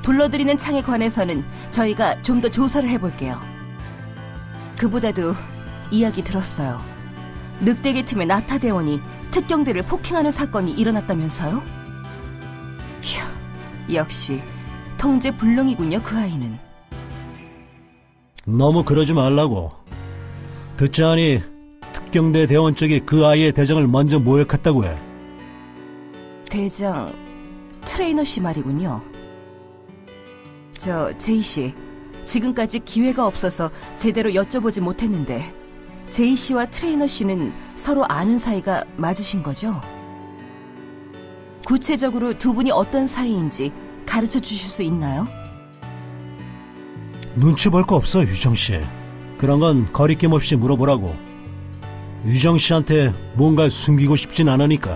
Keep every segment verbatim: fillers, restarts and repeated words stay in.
불러들이는 창에 관해서는 저희가 좀 더 조사를 해볼게요. 그보다도 이야기 들었어요. 늑대계 팀의 나타 대원이 특경대를 폭행하는 사건이 일어났다면서요? 휴, 역시 통제 불능이군요, 그 아이는. 너무 그러지 말라고. 듣지 않니 특경대 대원 쪽이 그 아이의 대장을 먼저 모욕했다고 해. 대장... 트레이너 씨 말이군요. 저 제이 씨, 지금까지 기회가 없어서 제대로 여쭤보지 못했는데 제이 씨와 트레이너 씨는 서로 아는 사이가 맞으신 거죠? 구체적으로 두 분이 어떤 사이인지 가르쳐 주실 수 있나요? 눈치 볼 거 없어, 유정씨. 그런 건 거리낌 없이 물어보라고. 유정씨한테 뭔가를 숨기고 싶진 않으니까.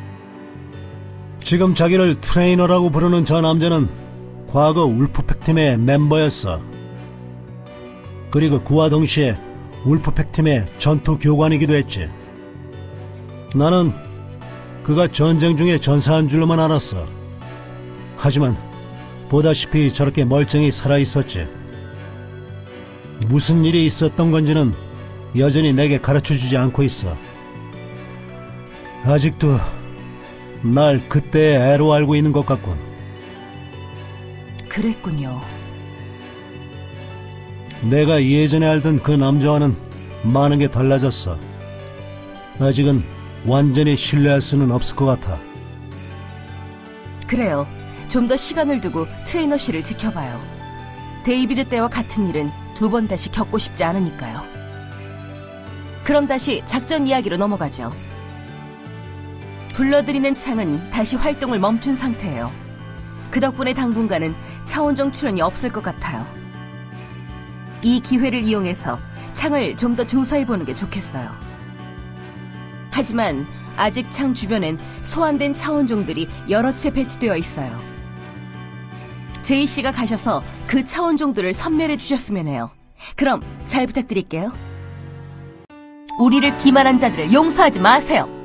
지금 자기를 트레이너라고 부르는 저 남자는 과거 울프팩 팀의 멤버였어. 그리고 그와 동시에 울프팩 팀의 전투 교관이기도 했지. 나는 그가 전쟁 중에 전사한 줄로만 알았어. 하지만 보다시피 저렇게 멀쩡히 살아있었지. 무슨 일이 있었던 건지는 여전히 내게 가르쳐주지 않고 있어. 아직도 날 그때의 애로 알고 있는 것 같군. 그랬군요. 내가 예전에 알던 그 남자와는 많은 게 달라졌어. 아직은 완전히 신뢰할 수는 없을 것 같아. 그래요. 좀 더 시간을 두고 트레이너 씨를 지켜봐요. 데이비드 때와 같은 일은 두 번 다시 겪고 싶지 않으니까요. 그럼 다시 작전 이야기로 넘어가죠. 불러들이는 창은 다시 활동을 멈춘 상태예요. 그 덕분에 당분간은 차원종 출연이 없을 것 같아요. 이 기회를 이용해서 창을 좀 더 조사해보는 게 좋겠어요. 하지만 아직 창 주변엔 소환된 차원종들이 여러 채 배치되어 있어요. 제이 씨가 가셔서 그 차원종들을 섬멸해 주셨으면 해요. 그럼 잘 부탁드릴게요. 우리를 기만한 자들을 용서하지 마세요.